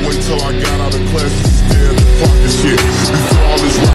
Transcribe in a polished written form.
wait till I got out of class to stare at the clock and shit. Before all this